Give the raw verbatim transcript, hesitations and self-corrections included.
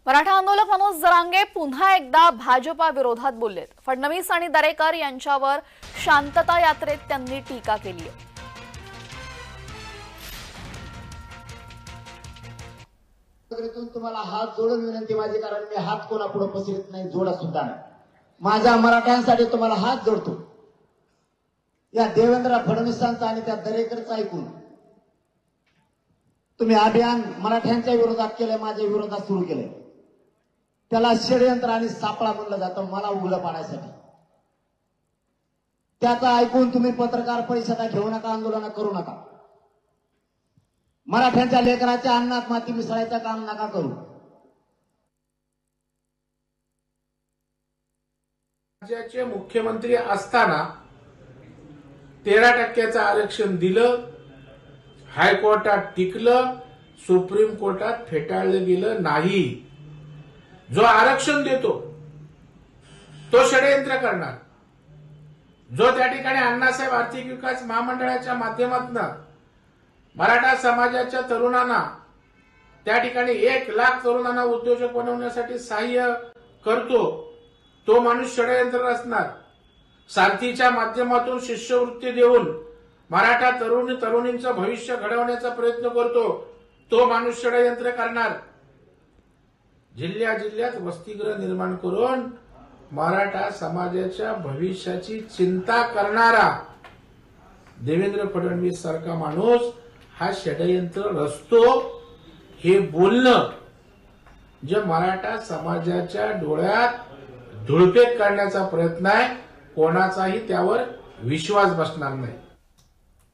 मराठा आंदोलक मनोज जरांगे पुन्हा एकदा भाजपा विरोधात बोललेत। फडणवीस आणि दरेकर यांच्यावर शांतता यात्रेत त्यांनी टीका केली आहे। तुम्हाला हात जोडून विनंती माझी, कारण मी हात कोणापुढे पसरत नाही, जोडा सुद्धा नाही। माझ्या मराठ्यांसाठी तुम्हाला हात जोडतो। या देवेंद्र फडणवीसांचा आणि त्या दरेकरचा ऐकून तुम्ही अभियान मराठ्यांच्या विरोधात केले, माझ्या विरोधात सुरू केले। त्याला षडयंत्र आणि सापळा म्हणलं जातं, मला उघडं पाडण्यासाठी। त्याचा ऐकून तुम्ही पत्रकार परिषदा घेऊ नका, आंदोलन करू नका। मराठ्यांच्या लेकराच्या अन्नात माती मिसळायचं काम नका करू। राज्याचे मुख्यमंत्री असताना तेरा टक्क्याचं आरक्षण दिलं, हायकोर्टात टिकलं, सुप्रीम कोर्टात फेटाळलं गेलं नाही। जो आरक्षण देतो तो षडयंत्र करणार, जो त्या ठिकाणी अण्णासाहेब आर्थिक विकास महामंडळाच्या माध्यमातून मराठा समाजाच्या तरुणांना त्या ठिकाणी एक लाख तरुणांना उद्योजक बनवण्यासाठी सहाय्य करतो, तो माणूस षडयंत्र असणार। सारथीच्या माध्यमातून शिष्यवृत्ती देऊन मराठा तरुण तरुणींचं भविष्य घडवण्याचा प्रयत्न करतो, तो माणूस षडयंत्र करणार। जिल्ह्या जिल्ह्यात वसतिगृह निर्माण करून मराठा समाजाच्या भविष्याची चिंता करणारा देवेंद्र फडणवीस सारखा माणूस हा षडयंत्र रचतो, हे बोलणं जे मराठा समाजाच्या डोळ्यात धुळपेट काढण्याचा प्रयत्न आहे। कोणाचाही त्यावर विश्वास बसणार नाही।